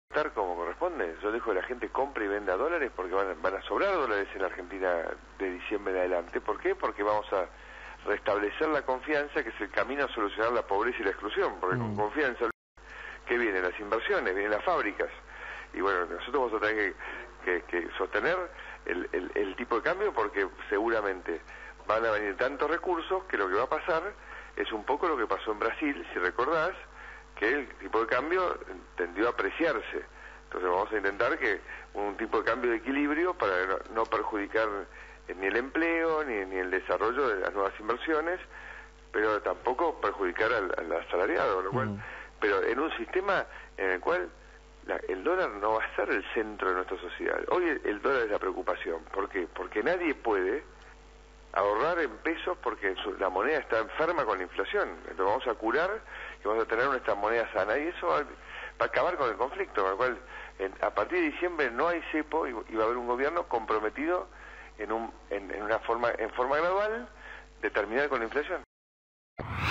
estar como corresponde. Yo dejo que la gente compre y venda dólares porque van a sobrar dólares en la Argentina de diciembre en adelante. ¿Por qué? Porque vamos a restablecer la confianza, que es el camino a solucionar la pobreza y la exclusión, porque con confianza, ¿qué vienen? Las inversiones, vienen las fábricas, y bueno, nosotros vamos a tener que sostener el tipo de cambio, porque seguramente van a venir tantos recursos que lo que va a pasar es un poco lo que pasó en Brasil, si recordás, que el tipo de cambio tendió a apreciarse. Entonces vamos a intentar que un tipo de cambio de equilibrio para no perjudicar ni el empleo, ni el desarrollo de las nuevas inversiones, pero tampoco perjudicar al asalariado, lo cual, pero en un sistema en el cual el dólar no va a ser el centro de nuestra sociedad. Hoy el dólar es la preocupación. ¿Por qué? Porque nadie puede ahorrar en pesos porque la moneda está enferma con la inflación. Entonces vamos a curar y vamos a tener nuestra moneda sana, y eso va a acabar con el conflicto, con lo cual a partir de diciembre no hay cepo y va a haber un gobierno comprometido en forma gradual de terminar con la inflación.